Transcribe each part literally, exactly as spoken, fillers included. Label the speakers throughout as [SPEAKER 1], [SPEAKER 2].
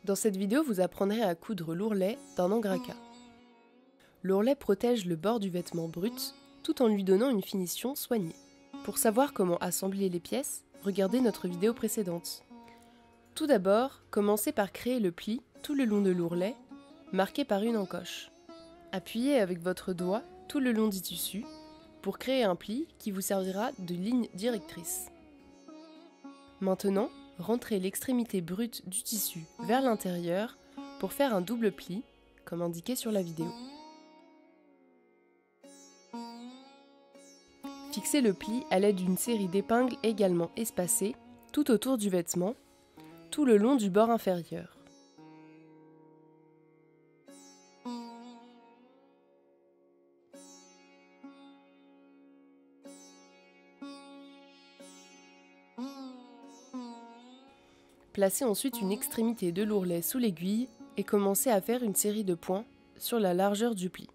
[SPEAKER 1] Dans cette vidéo, vous apprendrez à coudre l'ourlet d'un angraca. L'ourlet protège le bord du vêtement brut tout en lui donnant une finition soignée. Pour savoir comment assembler les pièces, regardez notre vidéo précédente. Tout d'abord, commencez par créer le pli tout le long de l'ourlet, marqué par une encoche. Appuyez avec votre doigt tout le long du tissu pour créer un pli qui vous servira de ligne directrice. Maintenant, rentrez l'extrémité brute du tissu vers l'intérieur pour faire un double pli, comme indiqué sur la vidéo. Fixez le pli à l'aide d'une série d'épingles également espacées tout autour du vêtement, tout le long du bord inférieur. Placez ensuite une extrémité de l'ourlet sous l'aiguille et commencez à faire une série de points sur la largeur du pli.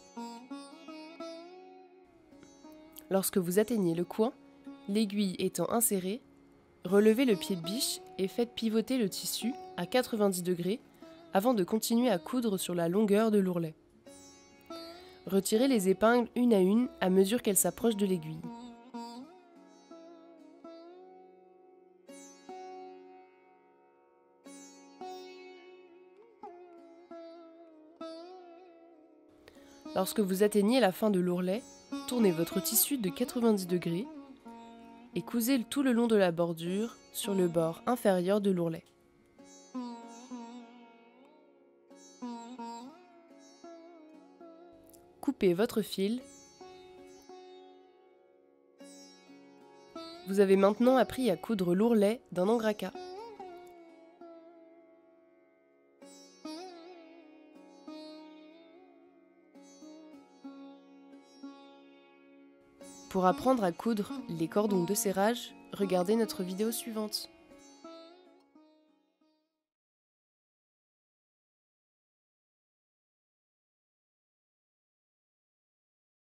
[SPEAKER 1] Lorsque vous atteignez le coin, l'aiguille étant insérée, relevez le pied de biche et faites pivoter le tissu à quatre-vingt-dix degrés avant de continuer à coudre sur la longueur de l'ourlet. Retirez les épingles une à une à mesure qu'elles s'approchent de l'aiguille. Lorsque vous atteignez la fin de l'ourlet, tournez votre tissu de quatre-vingt-dix degrés et cousez tout le long de la bordure sur le bord inférieur de l'ourlet. Coupez votre fil. Vous avez maintenant appris à coudre l'ourlet d'un angraca. Pour apprendre à coudre les cordons de serrage, regardez notre vidéo suivante.